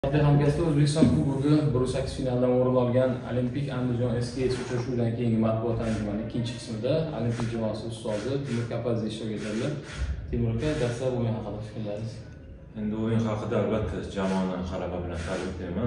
Hamkasblar O'zbekiston Kubogi 1/8 finaldan o'rin olgan Olimpik Andijon SKS uchrashuvidan keyingi matbuot anjumani ikkinchi qismida Olimpik jamoasi ustozi Timur Kapadze ishtirok etadi. Timur aka, dastlab o'yin haqida fikrlaringiz? Endi o'yin haqida albatta jamoani g'alaba bilan tabriklayman.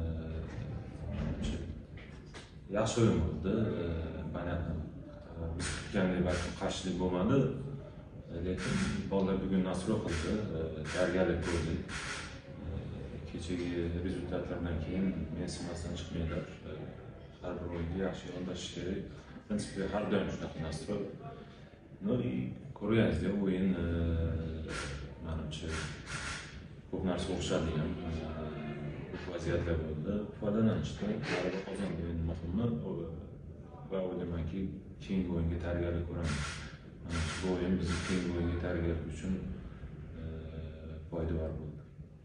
Yaxshi o'yin bo'ldi. Понятно. Biz kutgandek balki qarshilik bo'lmadi. Lekin bolalar bugun nasr qildi, tayyorgarlik ko'rdik. Kechagi rezultatlardan keyin men simasdan chiqmaydilar. Har bir o'yinga yaxshi yondashish kerak. Prinsipda har doim shunaqa nasr. No и ko'ryapsizlar, o'yin menimcha ko'p narsa o'xshadigan vaziyatlar bo'ldi. Foydalanishdi, g'alaba qozondi. Endi muhimi va o'ylaymanki keyingi o'yinga tayyorgarlik ko'ramiz. Bu o'yin bizni keyingi o'yinga tayyorgarlik uchun foydali bo'ldi.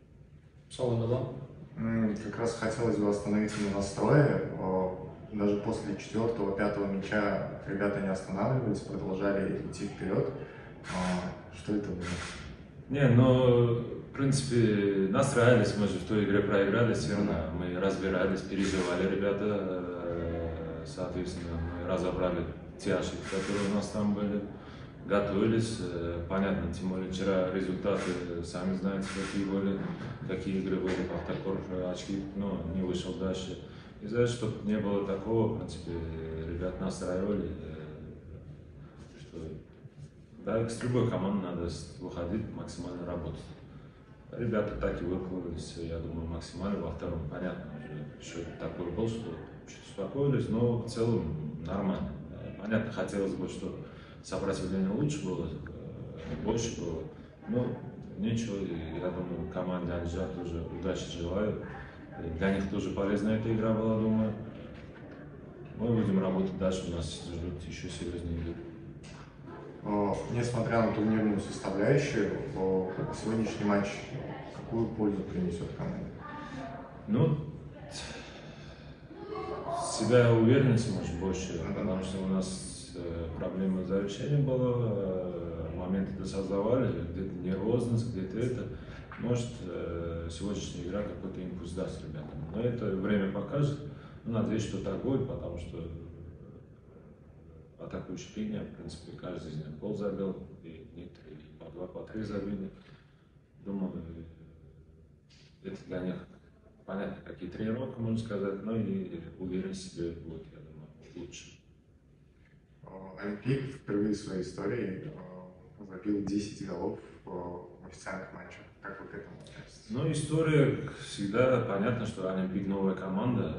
Как раз хотелось бы остановиться на настрое. Даже после 4-5 мяча ребята не останавливались, продолжали идти вперед. Что это было? Не, но в принципе настраивались, мы же в той игре проиграли, все равно мы разбирались, переживали ребята, соответственно мы разобрали те ошибки, которые у нас там были. Готовились, понятно, тем более вчера результаты, сами знаете, какие были, какие игры были, Пахтакор очки, но не вышел дальше. Из-за этого, чтобы не было такого, в принципе, ребят настраивали, что да, с любой командой надо выходить, максимально работать. Ребята так и выкладывались, я думаю, максимально. Во втором, понятно, что такой был, что чуть успокоились, но в целом нормально. Понятно, хотелось бы, чтобы сопротивление лучше было, больше было. Но ничего, я думаю, команде Анжар тоже удачи желаю. Для них тоже полезная эта игра была, думаю. Мы будем работать дальше, у нас ждут еще серьезные игры. Несмотря на турнирную составляющую, сегодняшний матч какую пользу принесет команде? Ну, себя уверенность может больше, потому что у нас проблема с завершением была, моменты создавали, где-то нервозность, где-то это. Может, сегодняшняя игра какой-то импульс даст ребятам. Но это время покажет. Надеюсь, что так будет, потому что атакующая линия, в принципе, каждый из них гол забил, и некоторые по 2, по 3 забили. Думаю, это для них понятно, какие тренировки, можно сказать, но и уверенность в себе будет, я думаю, лучше. Олимпик впервые в своей истории забил 10 голов в официальных матчах. Как вы к этому относитесь? Ну, история всегда понятно, что Олимпик новая команда.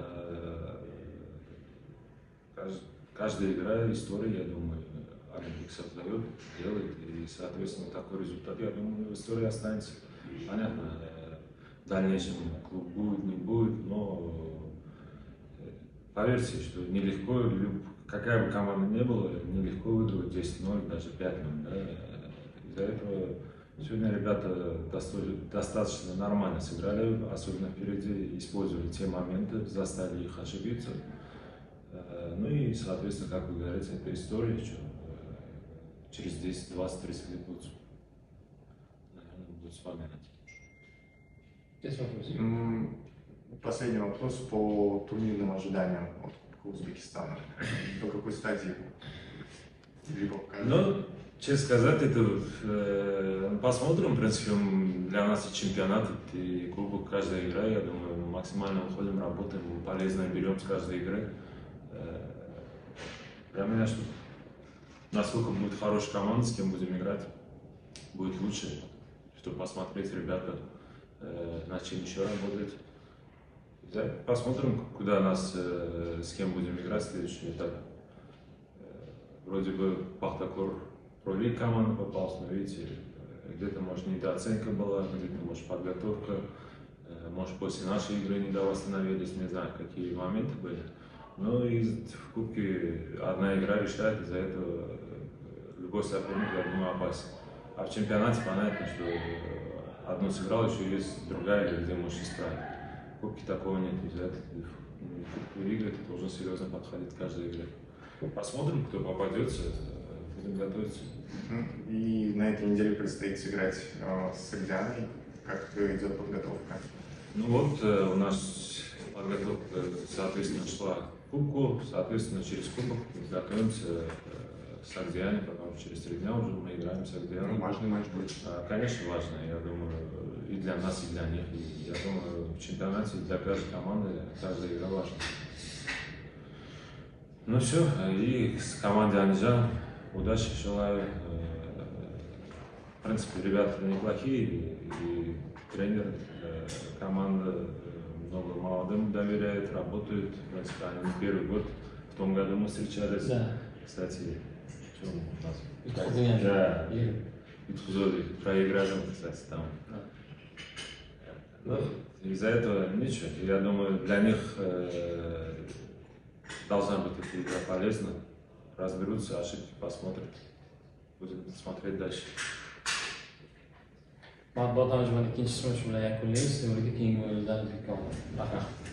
Каждая игра, история, я думаю, Олимпик создает, делает. И, соответственно, такой результат, я думаю, в истории останется. Понятно, в дальнейшем клуб будет, не будет, но поверьте, что нелегко, какая бы команда ни была, нелегко выигрывать 10-0, даже 5-0. Да? Из-за этого сегодня ребята достаточно нормально сыграли, особенно впереди, использовали те моменты, заставили их ошибиться. Ну и, соответственно, как вы говорите, это история, что через 10, 20, 30 лет будут, наверное, будут вспоминать. Последний вопрос по турнирным ожиданиям от Кубка Узбекистана. До какой стадии? Ну, честно сказать, это посмотрим. В принципе, для нас и чемпионат, и кубок, каждая игра, я думаю, максимально выходим, работаем, полезно берем с каждой игры. Для меня, что насколько будет хорошая команда, с кем будем играть, будет лучше, чтобы посмотреть ребята, над чем еще работать. Посмотрим, куда нас, с кем будем играть в следующий этап. Вроде бы Пахтакор пролиг команда попался, но видите, где-то, может, недооценка была, где-то, может, подготовка, может, после нашей игры не восстановились, не знаю, какие моменты были. Но и в Кубке одна игра решает, из-за этого любой соперник, я думаю, опасен. А в чемпионате понятно, что одну сыграл, еще есть другая игра, где можешь исправить. В Кубке такого нет, из-за этого в Кубку выиграть, это уже серьезно подходит к каждой игре. Посмотрим, кто попадется, будем готовиться. И на этой неделе предстоит сыграть с Сагдианой. Как идет подготовка? Ну вот, у нас подготовка, соответственно, шла к кубку, соответственно, через кубок мы готовимся с Агдиане, потом через 3 дня уже мы играем с Агдианой. Важный матч будет. Конечно, важно, я думаю, и для нас, и для них. И я думаю, в чемпионате для каждой команды каждая игра важна. Ну все, и с командой Анджан удачи желаю. В принципе, ребята неплохие, и тренер, команда много молодым доверяет, работают. В принципе, они не первый год. В том году мы встречались. Да. Кстати, что у нас? Yutqazgan. Да, Юткузови проиграли, кстати, там. Ну, из-за этого ничего. Я думаю, для них должна быть эта игра полезна. Разберутся, ошибки посмотрят. Будем смотреть дальше. Matbuot anjumani ikkinchi shu bilan yakunlaymiz. Temurga keyingi o'yinlarda rahmat.